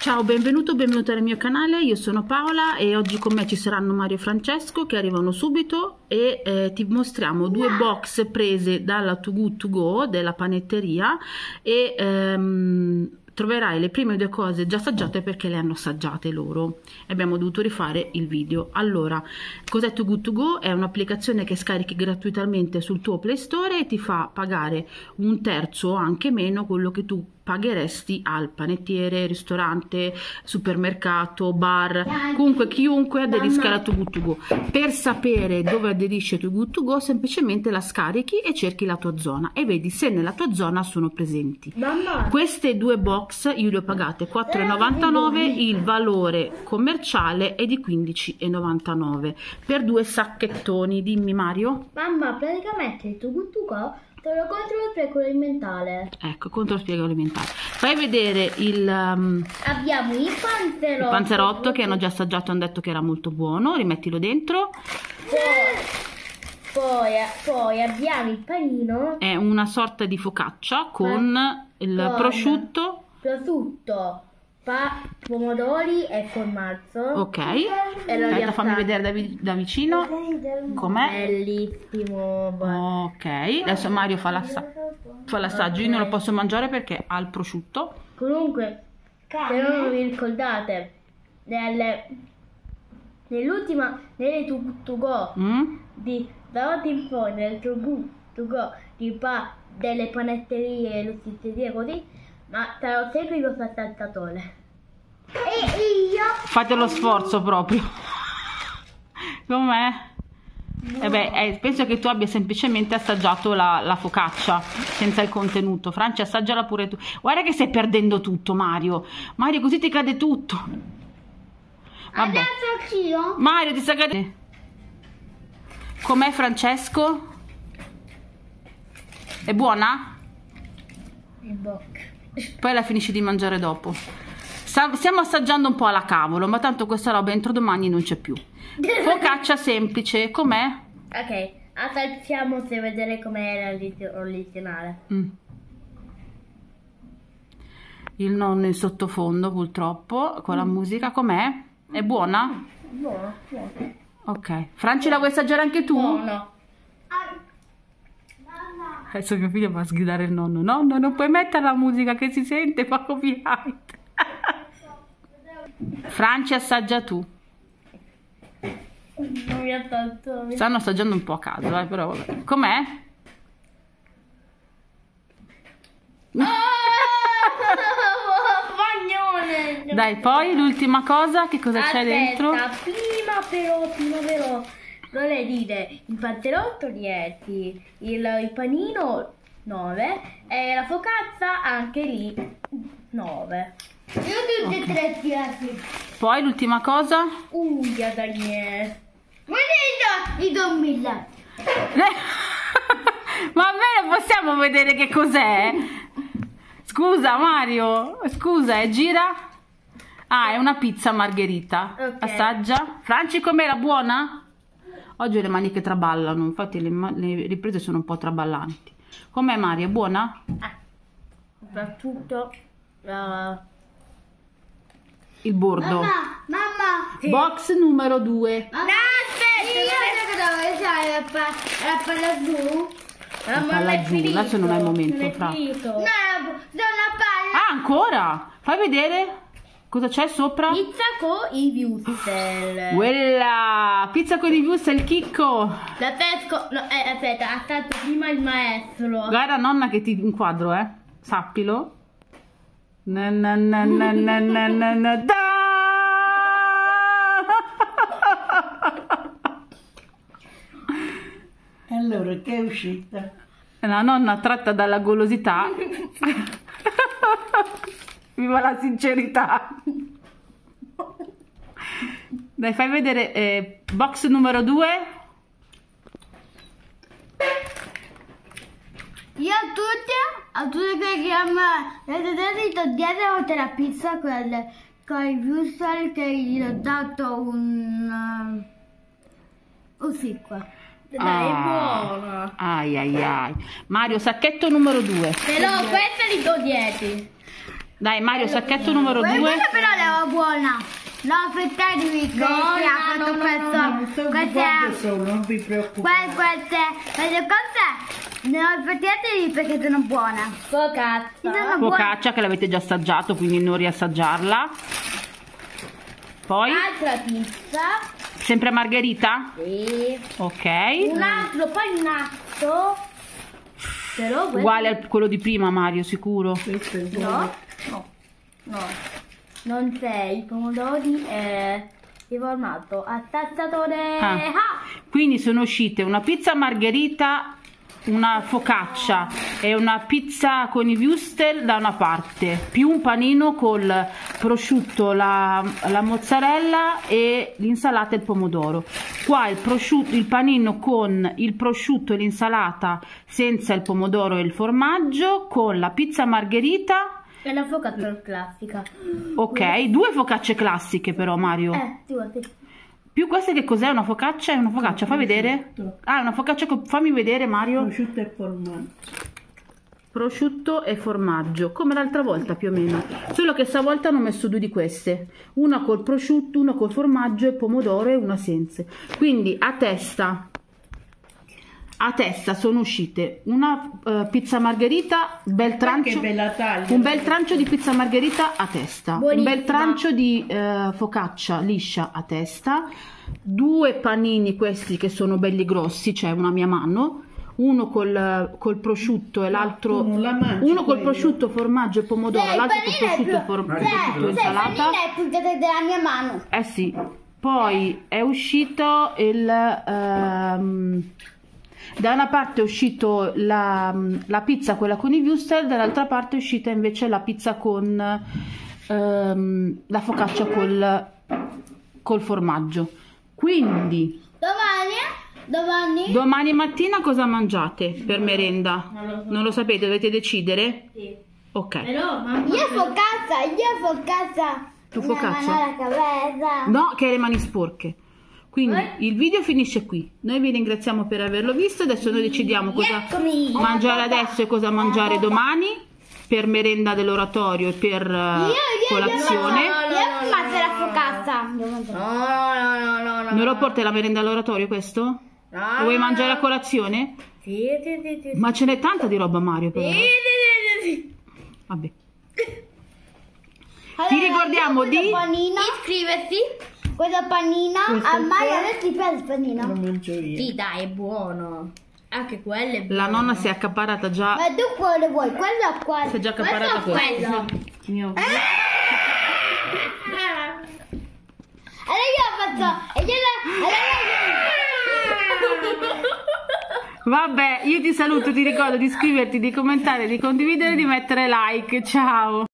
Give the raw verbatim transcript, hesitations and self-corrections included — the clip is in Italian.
Ciao, benvenuto, benvenuta nel mio canale, io sono Paola e oggi con me ci saranno Mario e Francesco che arrivano subito e eh, ti mostriamo due box prese dalla Too Good To Go della panetteria e ehm, troverai le prime due cose già assaggiate perché le hanno assaggiate loro e abbiamo dovuto rifare il video. Allora, cos'è Too Good To Go? È un'applicazione che scarichi gratuitamente sul tuo Play Store e ti fa pagare un terzo o anche meno quello che tu pagheresti al panettiere, ristorante, supermercato, bar, comunque chiunque aderisca alla Too Good To Go. Per sapere dove aderisce Too Good To Go semplicemente la scarichi e cerchi la tua zona e vedi se nella tua zona sono presenti. Mamma. Queste due box io le ho pagate quattro e novantanove, il valore commerciale è di quindici e novantanove per due sacchettoni. Dimmi Mario. Mamma, praticamente Too Good To Go te lo contro lo spiego alimentare. Ecco, contro lo spiego alimentare. Fai vedere il um, abbiamo il panzerotto. Il panzerotto che hanno già assaggiato, hanno detto che era molto buono. Rimettilo dentro. Poi, poi, poi abbiamo il panino. È una sorta di focaccia con eh, il con prosciutto. Prosciutto, pa pomodori e formaggio. Ok. Aspetta, fammi vedere da, vi da vicino. Com'è? Bellissimo. Ok. Adesso Mario fa l'assaggio. Okay. Io non lo posso mangiare perché ha il prosciutto. Comunque, se non vi ricordate, nell'ultima, nelle Too Good To Go, mm? di da oggi in poi, nel Too Good To Go, di pa delle panetterie e l'ossitteria così, ma te lo segui lo saltatore. E io fate lo sforzo proprio. Com'è? No. Eh beh, eh, penso che tu abbia semplicemente assaggiato la, la focaccia senza il contenuto. Francia, assaggiala pure tu. Guarda che stai perdendo tutto, Mario. Mario, così ti cade tutto. Vabbè. Adesso io. Mario, ti sta cadendo. Com'è, Francesco? È buona? In bocca. Poi la finisci di mangiare dopo. Stiamo assaggiando un po' alla cavolo, ma tanto questa roba entro domani non c'è più. Focaccia semplice, com'è? Ok, assaggiamo se vedere com'è l'originale. Mm. Il nonno in sottofondo purtroppo, con mm. la musica, com'è? È buona? Buona, buona. Ok, Franci, la vuoi assaggiare anche tu? Buona. Adesso mio figlio va a sgridare il nonno. Nonno, non puoi mettere la musica che si sente, fa copyright. Franci, assaggia tu. Non mi ha tanto. Stanno assaggiando un po' a caso, eh, però vabbè. Com'è? Fagnone! Dai, poi l'ultima cosa, che cosa c'è dentro? Prima però, prima però, vorrei dire il panzerotto dieci, il, il panino nove e la focaccia anche lì nove. Io tutti e tre piatti. Poi l'ultima cosa? Unghia Daniele. Guarda i dommilla. Ma almeno possiamo vedere che cos'è? Scusa Mario, scusa, eh, gira. Ah, è una pizza margherita. Okay. Assaggia. Franci, com'era? Buona? Oggi ho le mani che traballano, infatti le, le riprese sono un po' traballanti. Com'è Mario? È buona? Ah, soprattutto uh... il bordo. Mamma, mamma. Box numero due. Mamma, aspetta, io dove c'è la palla blu? La palla giù, adesso non è il momento, Fra. No, sono la palla. Ah, ancora? Fai vedere cosa c'è sopra. Pizza con i wurstel. Quella pizza con i wurstel, chicco. La pesco. No, eh, aspetta, ha fatto prima il maestro. Guarda nonna che ti inquadro, eh. Sappilo. Na, na, na, na, na, na, na, na, da! Allora, che è uscita? La nonna tratta dalla golosità. Viva la sincerità. Dai, fai vedere eh, box numero due. Io a tutti, a tutti quelli che hanno detto dietro la pizza con, con i wurstel che gli ho dato un uh, un qua. Dai, ah, è buona. Ai ai ai. Mario, sacchetto numero due. Però questa li do dietro. Dai Mario, sacchetto numero due. Questa però era buona. No, aspettatevi, No, che ha no, fatto no, questo. Non so Queste, quante sono, non vi preoccupate. que- queste, queste cose, no, aspettatevi perché sono buone. Focaccia. Sono buone. Focaccia che l'avete già assaggiato, quindi non riassaggiarla. Poi, Altra pizza. sempre margherita? Sì. Ok. Un altro paninato. Però questo... Uguale a quello di prima, Mario, sicuro. Questo è buono. No, no, no. Non sei i pomodori è il formato a tazzatore. Ah. Ah. Quindi sono uscite una pizza margherita, una focaccia e una pizza con i wurstel da una parte, più un panino col prosciutto, la, la mozzarella e l'insalata e il pomodoro. Qua il prosciutto, il panino con il prosciutto e l'insalata senza il pomodoro e il formaggio, con la pizza margherita. È la focaccia classica. Ok, due focacce classiche però, Mario. Eh, due, sì. Più queste che cos'è? Una focaccia? È una focaccia, fai vedere. Ah, è una focaccia, con- fammi vedere Mario. Prosciutto e formaggio. Prosciutto e formaggio, come l'altra volta più o meno. Solo che stavolta hanno messo due di queste. Una col prosciutto, una col formaggio e pomodoro e una senza. Quindi a testa, a testa sono uscite una eh, pizza margherita, bel trancio. Che bella taglia. Un bel trancio di pizza margherita a testa, un Buonissima. bel trancio di eh, focaccia liscia a testa, due panini questi che sono belli grossi, cioè una mia mano, uno col, col prosciutto e l'altro, tu non la mangi uno col quello. prosciutto, formaggio e pomodoro, Sai, il l'altro col panino è prosciutto, più- for- Sai, prosciutto e sai, il insalata. panino è più grande della mia mano. Eh sì, poi è uscito il... ehm, da una parte è uscito la, la pizza, quella con i wurstel, dall'altra parte è uscita invece la pizza con ehm, la focaccia col, col formaggio. Quindi Domani, domani, domani mattina cosa mangiate per merenda? Non lo sapete, dovete decidere? Sì. Ok. Però, mamma. io focaccia, io focaccia. Tu Mi focaccia? mano alla cabeza. No, che hai le mani sporche. Quindi il video finisce qui. Noi vi ringraziamo per averlo visto. Adesso noi decidiamo cosa Eccomi. mangiare adesso e cosa mangiare domani per merenda dell'oratorio e per eh, Io, io, colazione. io, io mangio la focaccia. Devo mangiare. No, no, no, no, no. Non lo porti la merenda all'oratorio questo? No, Lo vuoi no, mangiare no. a colazione? Sì, sì, sì, sì. Ma ce n'è tanta di roba, Mario, però. Sì, sì, sì, sì. Vabbè. Allora, ricordiamo io questo di- panino, Iscriversi. questo panino, Questo a Mario qua- adesso ti piace il Lo panino? mangio io. Sì, dai, è buono. Anche quello è buono. La nonna si è accaparata già. Ma tu quale vuoi? Quello o quello? Si è già Questo accaparata o questa. quello? Io- Allora io faccio, e io la, allora Vabbè, io ti saluto, ti ricordo di iscriverti, di commentare, di condividere e di mettere like. Ciao!